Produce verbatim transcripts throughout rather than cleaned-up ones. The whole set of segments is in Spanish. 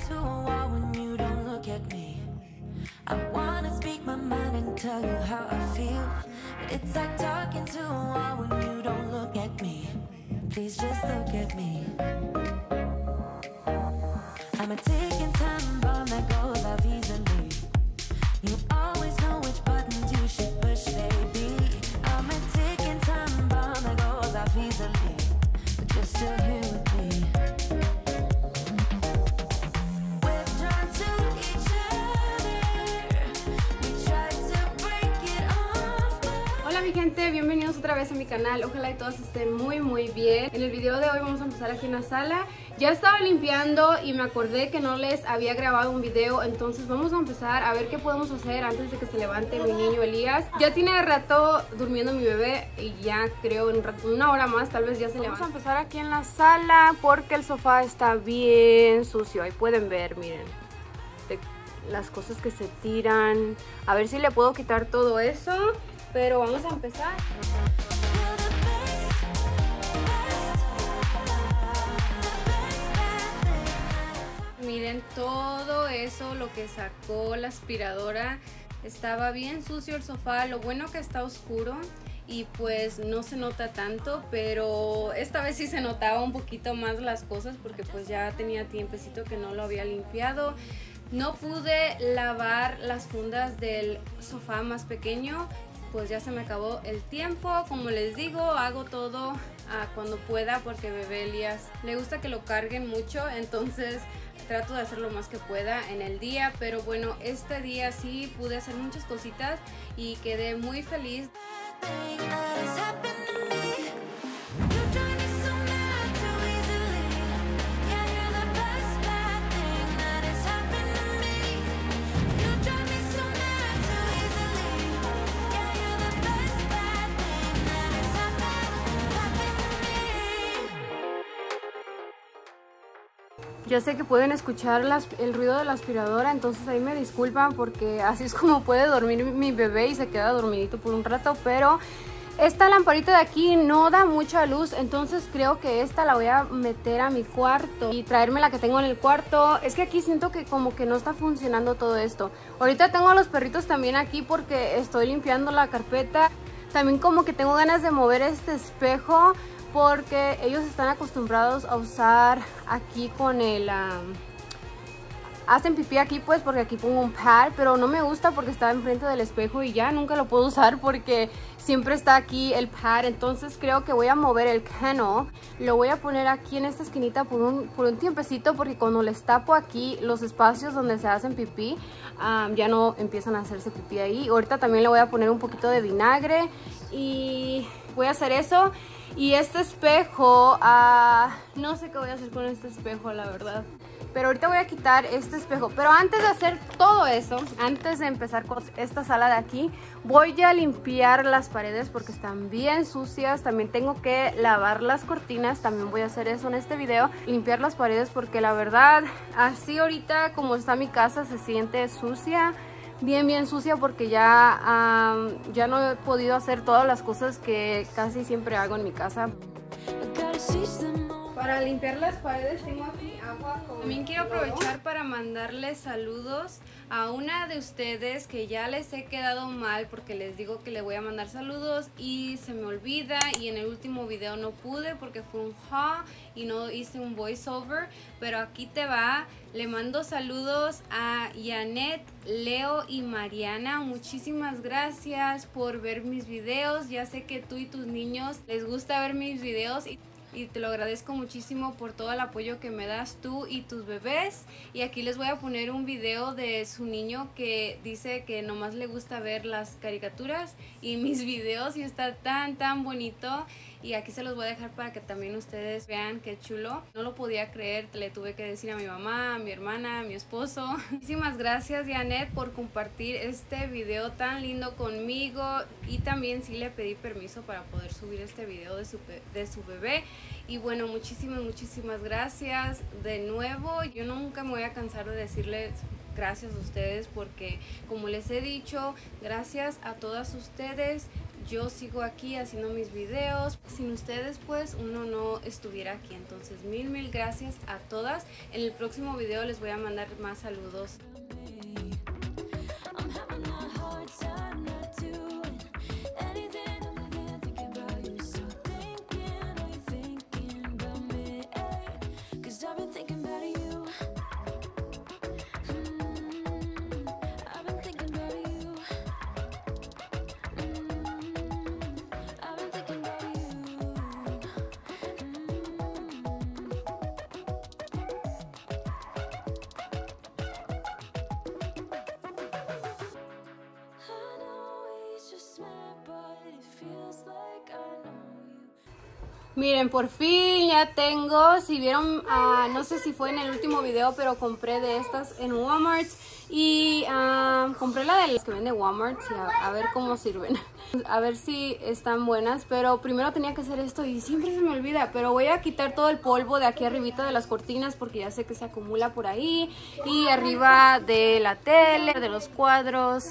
to a wall when you don't look at me. I wanna speak my mind and tell you how I feel, but it's like talking to a wall when you don't look at me. Please just look at me. I'm a ticking time bomb that goes off easily. You always know which buttons you should push, baby. I'm a ticking time bomb that goes off easily, but you're still here with me. We're drawn to each other. We try to break it off, but... Hola mi gente, bienvenidos otra vez a mi canal. Ojalá y todos estén muy muy bien. En el video de hoy vamos a empezar aquí en la sala. Ya estaba limpiando y me acordé que no les había grabado un video, entonces vamos a empezar a ver qué podemos hacer antes de que se levante mi niño Elías. Ya tiene rato durmiendo mi bebé y ya creo en una hora más tal vez ya se levanta. Vamos a empezar aquí en la sala porque el sofá está bien sucio. Ahí pueden ver, miren, de las cosas que se tiran. A ver si le puedo quitar todo eso, pero vamos a empezar. Miren todo eso, lo que sacó la aspiradora. Estaba bien sucio el sofá. Lo bueno que está oscuro y pues no se nota tanto, pero esta vez sí se notaba un poquito más las cosas porque pues ya tenía tiempecito que no lo había limpiado. No pude lavar las fundas del sofá más pequeño, pues ya se me acabó el tiempo. Como les digo, hago todo uh, cuando pueda porque bebé Elías le gusta que lo carguen mucho, entonces trato de hacer lo más que pueda en el día. Pero bueno, este día sí pude hacer muchas cositas y quedé muy feliz. Ya sé que pueden escuchar las, el ruido de la aspiradora, entonces ahí me disculpan porque así es como puede dormir mi bebé y se queda dormidito por un rato. Pero esta lamparita de aquí no da mucha luz, entonces creo que esta la voy a meter a mi cuarto y traerme la que tengo en el cuarto. Es que aquí siento que como que no está funcionando todo esto. Ahorita tengo a los perritos también aquí porque estoy limpiando la carpeta. También como que tengo ganas de mover este espejo, porque ellos están acostumbrados a usar aquí con el... Um, hacen pipí aquí pues porque aquí pongo un pad, pero no me gusta porque está enfrente del espejo y ya nunca lo puedo usar porque siempre está aquí el pad. Entonces creo que voy a mover el kennel, lo voy a poner aquí en esta esquinita por un, por un tiempecito, porque cuando les tapo aquí los espacios donde se hacen pipí, um, ya no empiezan a hacerse pipí ahí. Ahorita también le voy a poner un poquito de vinagre y voy a hacer eso. Y este espejo, uh, no sé qué voy a hacer con este espejo, la verdad. Pero ahorita voy a quitar este espejo. Pero antes de hacer todo eso, antes de empezar con esta sala de aquí, voy a limpiar las paredes porque están bien sucias. También tengo que lavar las cortinas. También voy a hacer eso en este video. Limpiar las paredes porque la verdad, así ahorita como está mi casa, se siente sucia. Bien, bien sucia porque ya, um, ya no he podido hacer todas las cosas que casi siempre hago en mi casa. Para limpiar las paredes tengo aquí agua con... También quiero aprovechar para mandarles saludos a una de ustedes que ya les he quedado mal porque les digo que le voy a mandar saludos y se me olvida, y en el último video no pude porque fue un haul y no hice un voiceover, pero aquí te va. Le mando saludos a Janet, Leo y Mariana. Muchísimas gracias por ver mis videos. Ya sé que tú y tus niños les gusta ver mis videos y y te lo agradezco muchísimo por todo el apoyo que me das tú y tus bebés. Y aquí les voy a poner un video de su niño que dice que nomás le gusta ver las caricaturas y mis videos, y está tan tan bonito. Y aquí se los voy a dejar para que también ustedes vean qué chulo. No lo podía creer, le tuve que decir a mi mamá, a mi hermana, a mi esposo. Muchísimas gracias, Janet, por compartir este video tan lindo conmigo. Y también sí le pedí permiso para poder subir este video de su, de su bebé. Y bueno, muchísimas, muchísimas gracias de nuevo. Yo nunca me voy a cansar de decirles gracias a ustedes porque, como les he dicho, gracias a todas ustedes yo sigo aquí haciendo mis videos. Sin ustedes pues uno no estuviera aquí. Entonces mil mil gracias a todas. En el próximo video les voy a mandar más saludos. Miren, por fin ya tengo, si vieron, uh, no sé si fue en el último video, pero compré de estas en Walmart. Y uh, compré la de las que vende Walmart, y a, a ver cómo sirven. A ver si están buenas, pero primero tenía que hacer esto y siempre se me olvida. Pero voy a quitar todo el polvo de aquí arribita de las cortinas porque ya sé que se acumula por ahí. Y arriba de la tele, de los cuadros.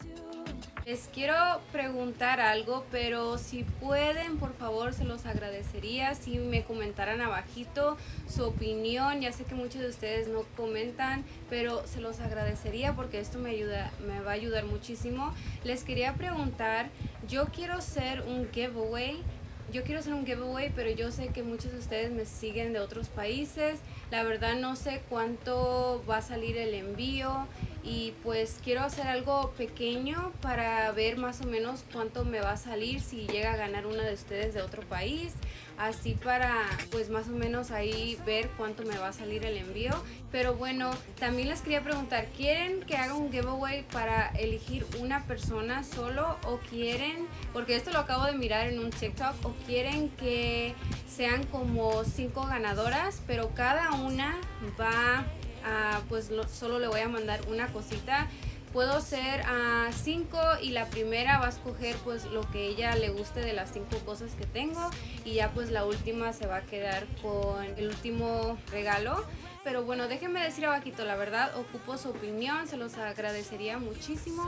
Les quiero preguntar algo, pero si pueden, por favor, se los agradecería si me comentaran abajito su opinión. Ya sé que muchos de ustedes no comentan, pero se los agradecería porque esto me ayuda, me va a ayudar muchísimo. Les quería preguntar, yo quiero hacer un giveaway. Yo quiero hacer un giveaway, pero yo sé que muchos de ustedes me siguen de otros países. La verdad no sé cuánto va a salir el envío. Y pues quiero hacer algo pequeño para ver más o menos cuánto me va a salir si llega a ganar una de ustedes de otro país. Así para pues más o menos ahí ver cuánto me va a salir el envío. Pero bueno, también les quería preguntar, ¿quieren que haga un giveaway para elegir una persona solo? ¿O quieren, porque esto lo acabo de mirar en un TikTok, o quieren que sean como cinco ganadoras, pero cada una va... Uh, pues lo, solo le voy a mandar una cosita? Puedo hacer a uh, cinco y la primera va a escoger pues lo que ella le guste de las cinco cosas que tengo, y ya pues la última se va a quedar con el último regalo. Pero bueno, déjenme decir abajito, la verdad ocupo su opinión, se los agradecería muchísimo.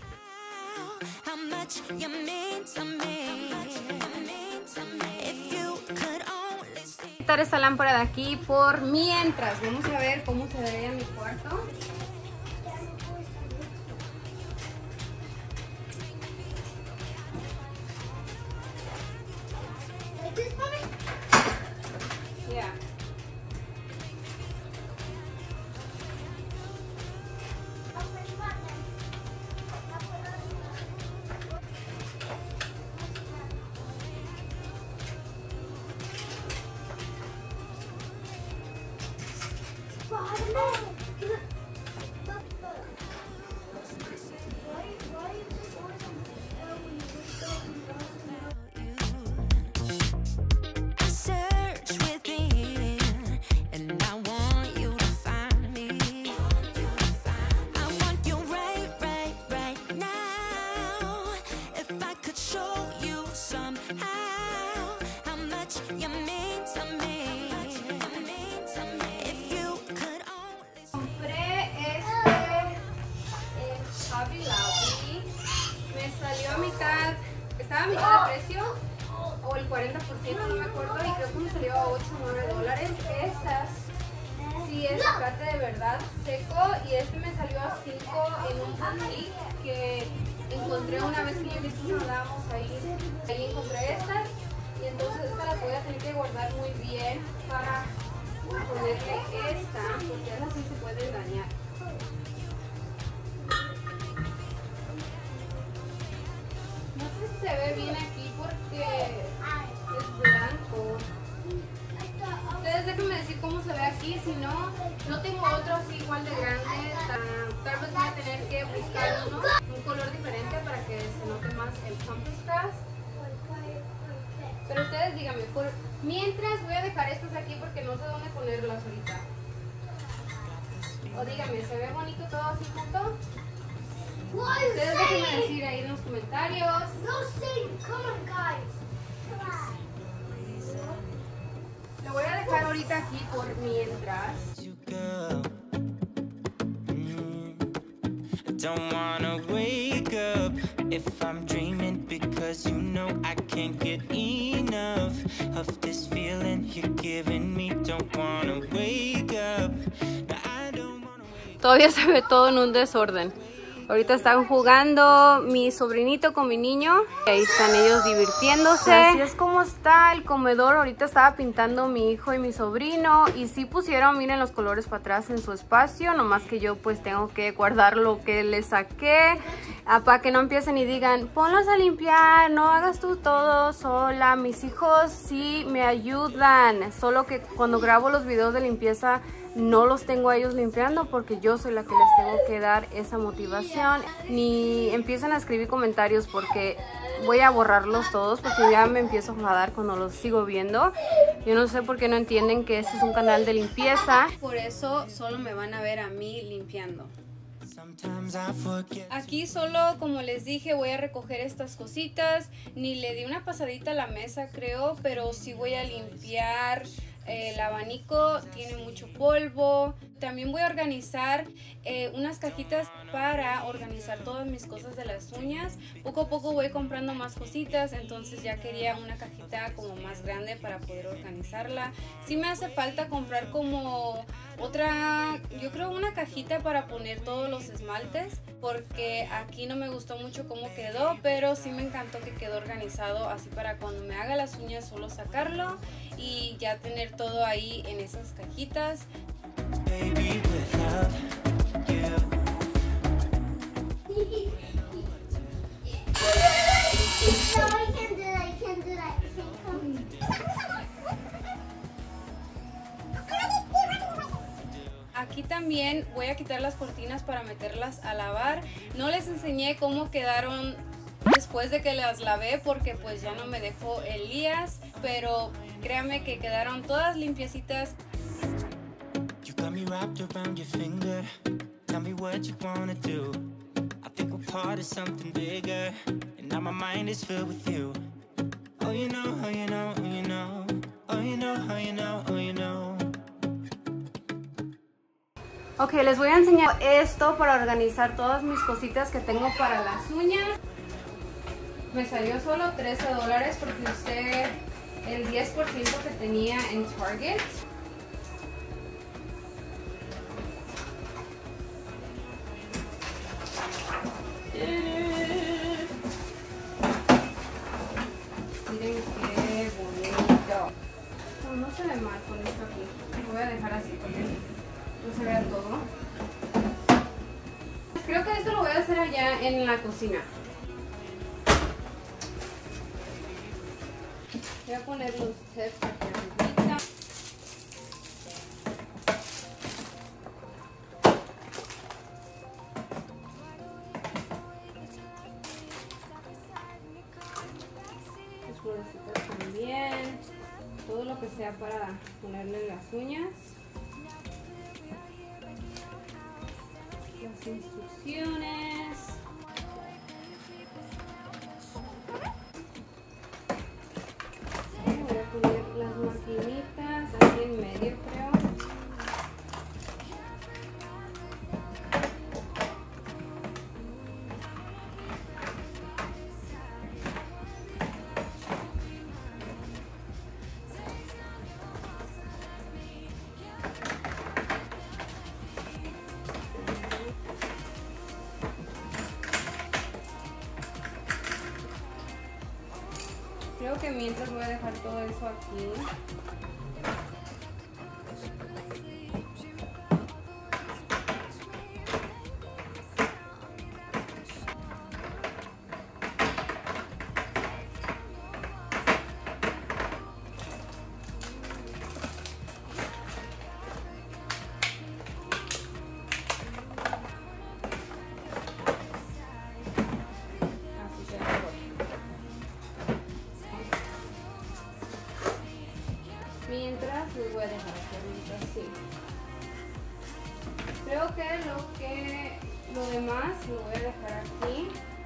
Quitar esta lámpara de aquí por mientras. Vamos a ver cómo se vería mi cuarto. Yeah. Estaba a mitad de precio o el cuarenta por ciento, no me acuerdo, y creo que me salió a ocho o nueve dólares. Estas sí es chocolate de verdad seco, y este me salió a cinco en un boutique que encontré una vez que yo y mi esposo andábamos ahí. Ahí encontré estas, y entonces estas las voy a tener que guardar muy bien para ponerle esta, porque esas sí se pueden dañar. Se ve bien aquí porque es blanco. Ustedes déjenme decir cómo se ve aquí, si no, no tengo otro así igual de grande. Tal vez voy a tener que buscar uno, un color diferente para que se note más el contrast. Pero ustedes díganme, por mientras voy a dejar estas aquí porque no sé dónde ponerlas ahorita. O díganme, ¿se ve bonito todo así junto? Ustedes déjenme decir ahí en los comentarios. Lo voy a dejar ahorita aquí por mientras. Don't wanna wake up if I'm dreaming because 'cause you know I can't get enough of this feeling you're giving me. Don't wanna wake up. No, I don't wanna wake up. Todavía se ve todo en un desorden. Ahorita están jugando mi sobrinito con mi niño. Ahí están ellos divirtiéndose. Así es como está el comedor. Ahorita estaba pintando mi hijo y mi sobrino. Y sí pusieron, miren, los colores para atrás en su espacio. Nomás que yo pues tengo que guardar lo que les saqué. Ah, para que no empiecen y digan, ponlos a limpiar, no hagas tú todo sola. Mis hijos sí me ayudan. Solo que cuando grabo los videos de limpieza no los tengo a ellos limpiando porque yo soy la que les tengo que dar esa motivación. Ni empiezan a escribir comentarios porque voy a borrarlos todos porque ya me empiezo a enfadar cuando los sigo viendo. Yo no sé por qué no entienden que este es un canal de limpieza. Por eso solo me van a ver a mí limpiando. Aquí solo, como les dije, voy a recoger estas cositas. Ni le di una pasadita a la mesa, creo, pero sí voy a limpiar. El abanico tiene mucho polvo. También voy a organizar eh, unas cajitas para organizar todas mis cosas de las uñas. Poco a poco voy comprando más cositas, entonces ya quería una cajita como más grande para poder organizarla. Sí me hace falta comprar como otra, yo creo una cajita para poner todos los esmaltes, porque aquí no me gustó mucho cómo quedó, pero sí me encantó que quedó organizado, así para cuando me haga las uñas solo sacarlo y ya tener todo ahí en esas cajitas. Baby, without you. No, I can't do that. I can't do that. Aquí también voy a quitar las cortinas para meterlas a lavar. No les enseñé cómo quedaron después de que las lavé porque pues ya no me dejó Elías, pero créanme que quedaron todas limpiecitas. You got me wrapped around your finger. Tell me what you wanna do. I think we're part of something bigger, and now my mind is filled with you. Oh, you know, oh, you know, oh, you know. Oh, you know, oh, you know, oh, you know. Ok, les voy a enseñar esto para organizar todas mis cositas que tengo para las uñas. Me salió solo trece dólares porque usé el diez por ciento que tenía en Target. Miren qué bonito. No, no se ve mal con esto aquí. Lo voy a dejar así porque no se vea todo. Creo que esto lo voy a hacer allá en la cocina. Voy a poner los tips aquí arriba. Las florecitas también. Todo lo que sea para ponerle en las uñas. Las instrucciones. Voy a poner las maquinitas aquí en medio, creo. Creo que mientras voy a dejar todo eso aquí. Mientras les voy a dejar aquí arriba así. Creo que lo que lo demás lo voy a dejar aquí.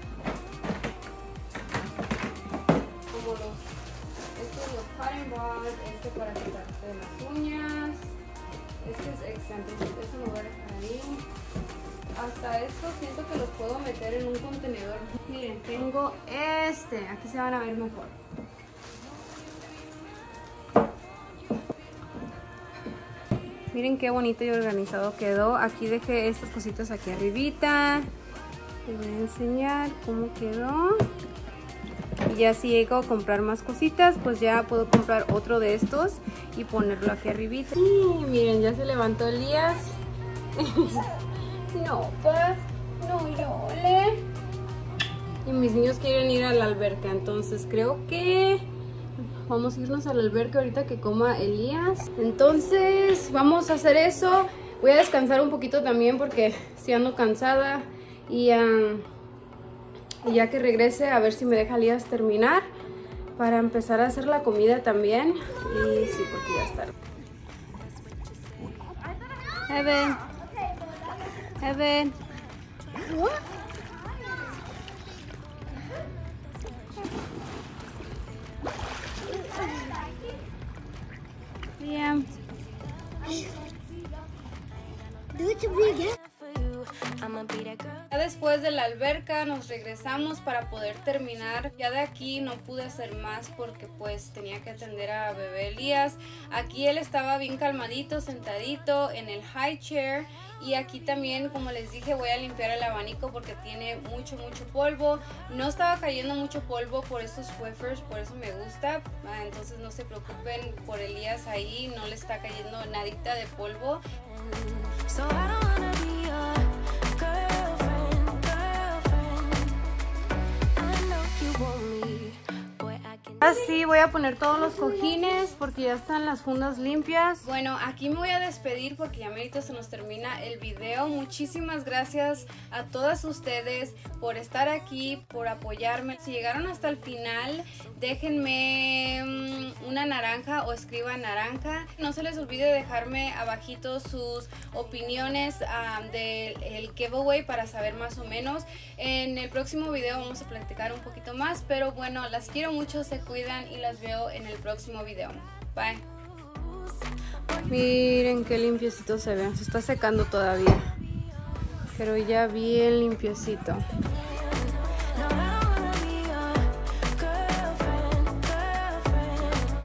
Como los estos los cutting boards, este para quitarte las uñas. Este es excéntrico, eso lo voy a dejar ahí. hasta estos siento que los puedo meter en un contenedor. Miren, tengo este, aquí se van a ver mejor. Miren qué bonito y organizado quedó. Aquí dejé estas cositas aquí arribita. Les voy a enseñar cómo quedó. Y ya si llego a comprar más cositas, pues ya puedo comprar otro de estos y ponerlo aquí arribita. Y miren, ya se levantó Elías. No, pa, no llore. Y mis niños quieren ir a la alberca, entonces creo que vamos a irnos a la alberca ahorita que coma Elías. Entonces vamos a hacer eso. Voy a descansar un poquito también porque sí ando cansada. Y, um, y ya que regrese a ver si me deja Elías terminar para empezar a hacer la comida también. Y sí, porque ya está. Evan. Evan. Yeah. Do it to me again. Ya después de la alberca nos regresamos para poder terminar. Ya de aquí no pude hacer más porque pues tenía que atender a bebé Elías. Aquí él estaba bien calmadito, sentadito en el high chair. Y aquí también, como les dije, voy a limpiar el abanico porque tiene mucho, mucho polvo. No estaba cayendo mucho polvo por estos Swifers, por eso me gusta. Entonces no se preocupen por Elías ahí, no le está cayendo nadita de polvo. So I don't wanna be your girlfriend, girlfriend. I know you want me, boy, I can. Así voy a poner todos los cojines porque ya están las fundas limpias. Bueno, aquí me voy a despedir porque ya merito se nos termina el video. Muchísimas gracias a todas ustedes por estar aquí, por apoyarme. Si llegaron hasta el final, déjenme um, una naranja o escriban naranja. No se les olvide dejarme abajito sus opiniones um, del giveaway para saber más o menos. En el próximo video vamos a platicar un poquito más, pero bueno, las quiero mucho, se cuidan y las veo en el próximo video. Bye. Miren qué limpiecito se ve, se está secando todavía, pero ya bien limpiecito.